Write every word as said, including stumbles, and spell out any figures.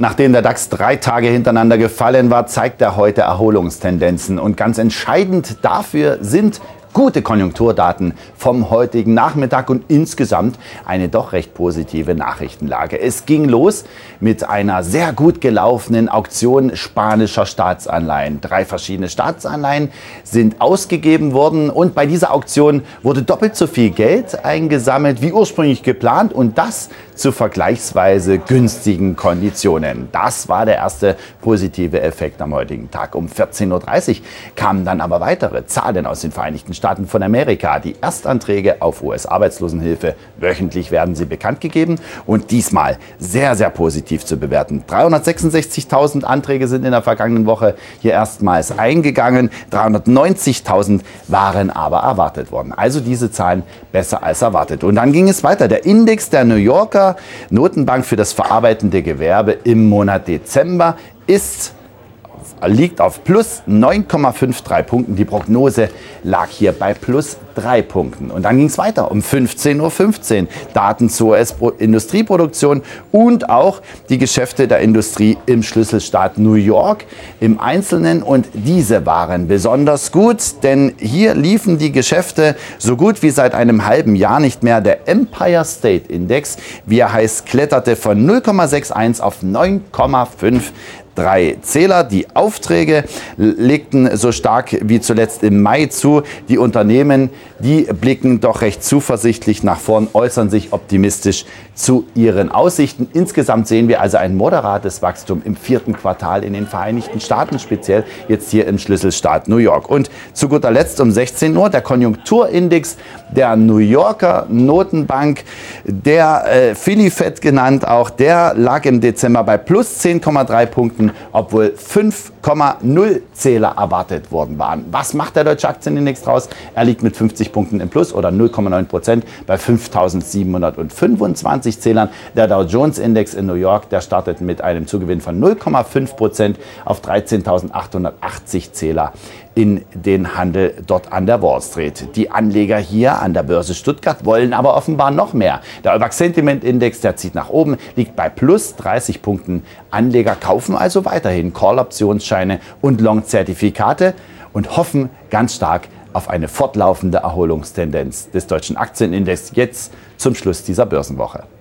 Nachdem der DAX drei Tage hintereinander gefallen war, zeigt er heute Erholungstendenzen. Und ganz entscheidend dafür sind gute Konjunkturdaten vom heutigen Nachmittag und insgesamt eine doch recht positive Nachrichtenlage. Es ging los mit einer sehr gut gelaufenen Auktion spanischer Staatsanleihen. Drei verschiedene Staatsanleihen sind ausgegeben worden und bei dieser Auktion wurde doppelt so viel Geld eingesammelt wie ursprünglich geplant und das zu vergleichsweise günstigen Konditionen. Das war der erste positive Effekt am heutigen Tag. Um vierzehn Uhr dreißig kamen dann aber weitere Zahlen aus den Vereinigten Staaten von Amerika. Die Erstanträge auf U S-Arbeitslosenhilfe, wöchentlich werden sie bekannt gegeben und diesmal sehr, sehr positiv zu bewerten. dreihundertsechsundsechzigtausend Anträge sind in der vergangenen Woche hier erstmals eingegangen. dreihundertneunzigtausend waren aber erwartet worden. Also diese Zahlen besser als erwartet. Und dann ging es weiter. Der Index der New Yorker Notenbank für das verarbeitende Gewerbe im Monat Dezember ist liegt auf plus neun Komma dreiundfünfzig Punkten. Die Prognose lag hier bei plus drei Punkten. Und dann ging es weiter um fünfzehn Uhr fünfzehn. Daten zur U S-Industrieproduktion und auch die Geschäfte der Industrie im Schlüsselstaat New York im Einzelnen. Und diese waren besonders gut, denn hier liefen die Geschäfte so gut wie seit einem halben Jahr nicht mehr. Der Empire State Index, wie er heißt, kletterte von null Komma einundsechzig auf neun Komma fünfundfünfzig Drei Zähler. Die Aufträge legten so stark wie zuletzt im Mai zu. Die Unternehmen, die blicken doch recht zuversichtlich nach vorn, äußern sich optimistisch zu ihren Aussichten. Insgesamt sehen wir also ein moderates Wachstum im vierten Quartal in den Vereinigten Staaten, speziell jetzt hier im Schlüsselstaat New York. Und zu guter Letzt um sechzehn Uhr der Konjunkturindex der New Yorker Notenbank, der äh, Philly Fed genannt, auch der lag im Dezember bei plus zehn Komma drei Punkten, obwohl fünf Komma null Zähler erwartet worden waren. Was macht der deutsche Aktienindex draus? Er liegt mit fünfzig Punkten im Plus oder null Komma neun Prozent bei fünftausendsiebenhundertfünfundzwanzig Zählern. Der Dow Jones Index in New York, der startet mit einem Zugewinn von null Komma fünf Prozent auf dreizehntausendachthundertachtzig Zähler in den Handel dort an der Wall Street. Die Anleger hier an der Börse Stuttgart wollen aber offenbar noch mehr. Der Eubax Sentiment Index, der zieht nach oben, liegt bei plus dreißig Punkten. Anleger kaufen also weiterhin Call-Optionsscheine und Long-Zertifikate und hoffen ganz stark auf eine fortlaufende Erholungstendenz des deutschen Aktienindex jetzt zum Schluss dieser Börsenwoche.